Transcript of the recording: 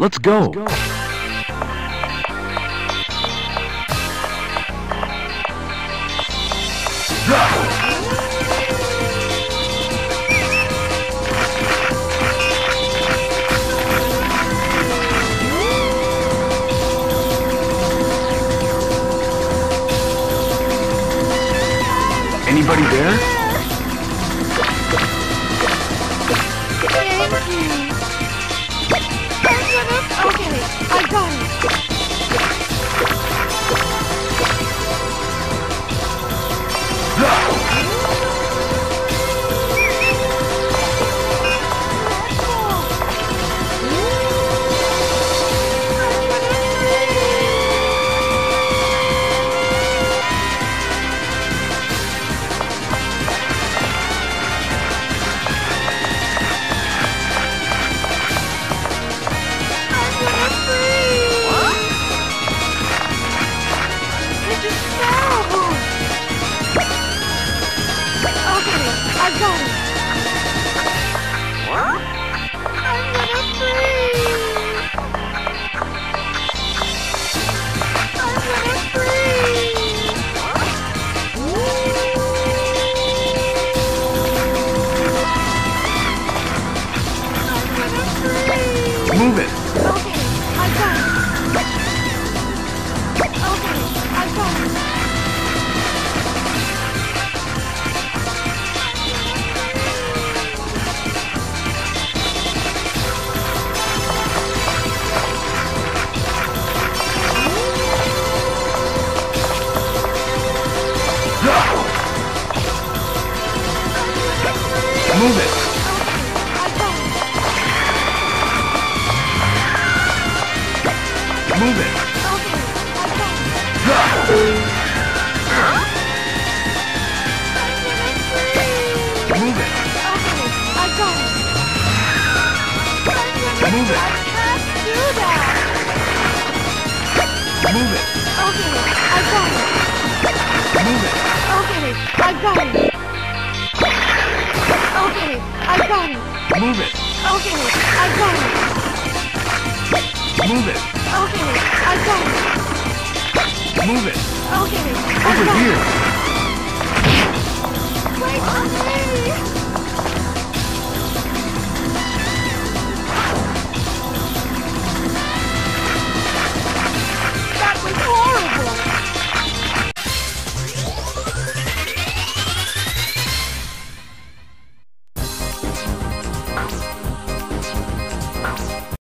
Let's go. Anybody there? Thank you. Okay, I got it. I got it! What? I'm gonna freeze! I'm gonna freeze! I'm gonna freeze! Move it! Okay, I got it! Okay, I got it! Move it! Move it! Move it! Move it! Move it! Move it! Okay, I got it! Okay, I got it! Move it! Okay, I got it! Move it! Okay, I got it! Move it! Okay, I Over got here! it! Wait for me!